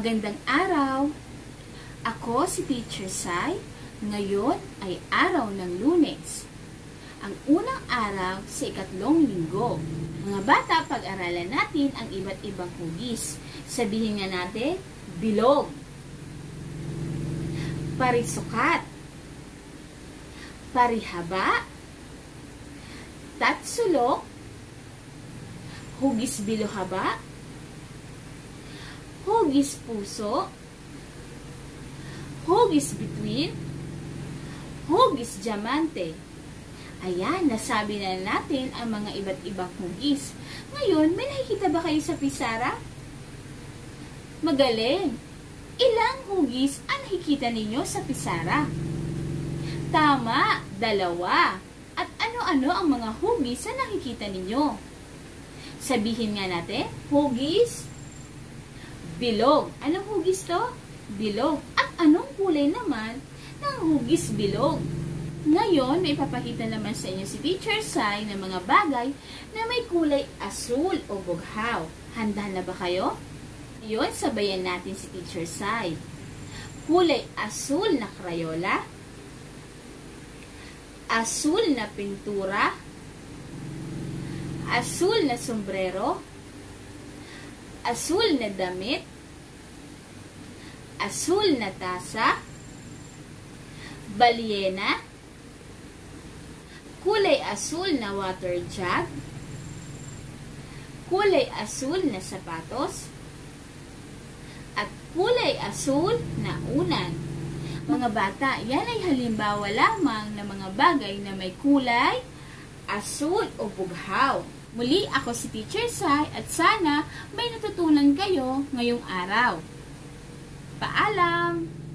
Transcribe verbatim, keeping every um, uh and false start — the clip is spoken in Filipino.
Magandang araw! Ako si Teacher Sai. Ngayon ay araw ng Lunes. Ang unang araw sa ikatlong linggo. Mga bata, pag-aralan natin ang iba't ibang hugis. Sabihin nga natin, bilog, parisukat, parihaba, tatsulok, hugis bilohaba, hugis puso, hugis bituin, hugis diamante. Ayan, nasabi na natin ang mga iba't ibang hugis. Ngayon, may nakikita ba kayo sa pisara? Magaling! Ilang hugis ang nakikita ninyo sa pisara? Tama, dalawa. At ano-ano ang mga hugis na nakikita ninyo? Sabihin nga natin, hugis bilog. Anong hugis to? Bilog. At anong kulay naman ng hugis bilog? Ngayon, may papakita naman sa inyo si Teacher Sai ng mga bagay na may kulay asul o bughaw. Handa na ba kayo? Ngayon, sabayan natin si Teacher Sai. Kulay asul na krayola, asul na pintura, asul na sombrero, asul na damit, asul na tasa, balyena, kulay asul na water jug, kulay asul na sapatos, at kulay asul na unan. Mga bata, yan ay halimbawa lamang ng mga bagay na may kulay asul o bughaw. Muli, ako si Teacher Sai at sana may natutunan kayo ngayong araw. Paalam!